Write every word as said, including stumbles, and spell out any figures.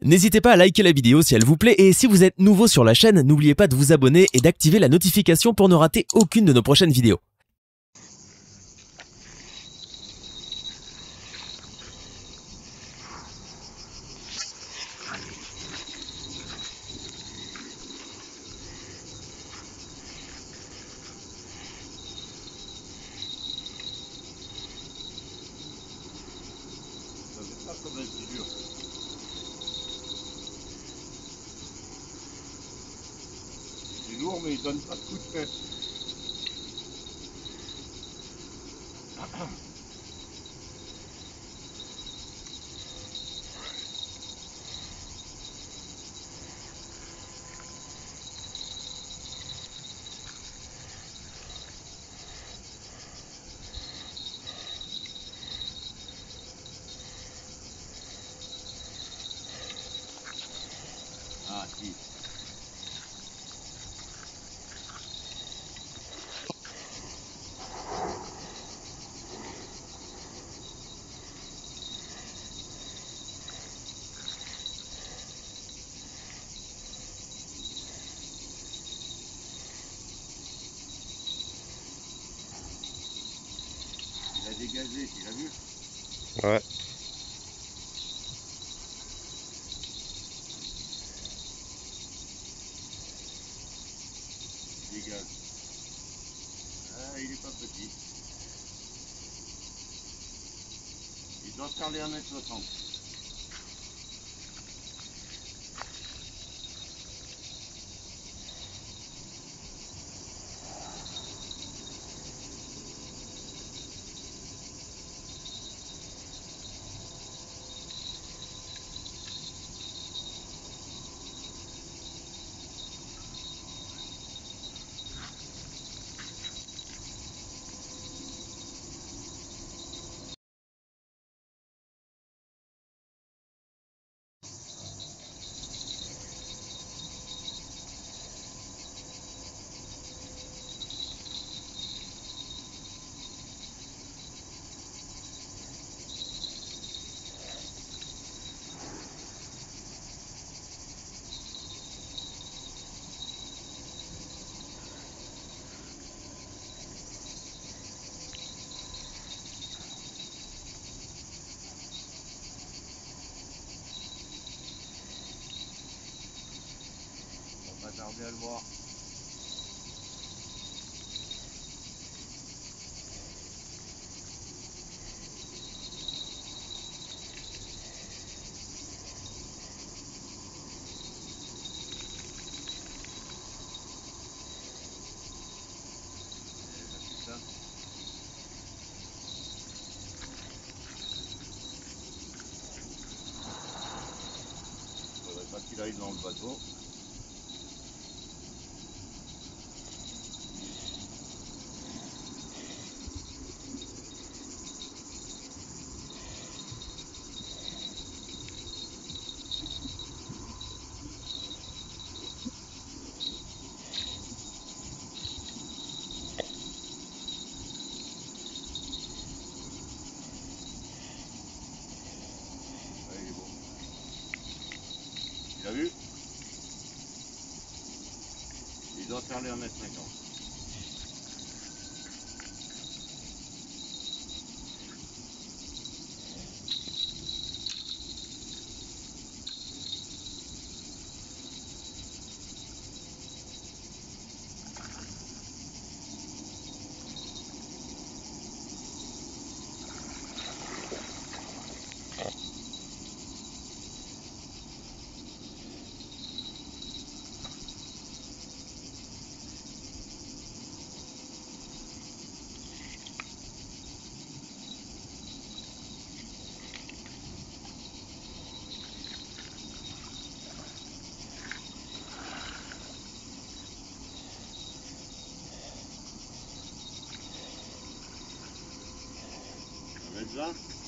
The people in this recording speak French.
N'hésitez pas à liker la vidéo si elle vous plaît et si vous êtes nouveau sur la chaîne, n'oubliez pas de vous abonner et d'activer la notification pour ne rater aucune de nos prochaines vidéos. C'est pas comme un petit dur. C'est lourd mais il donne pas de coup de tête. Ah si. Il a dégagé, tu l'as vu? Ouais. Il dégage. Ah, il est pas petit. Il doit faire les un mètre soixante. On va pas tarder à le voir. C'est ça. Faudrait pas qu'il aille dans le bateau. Ouais, il est beau. Tu l'as vu? Il doit faire les un mètre cinquante. Ça va être là?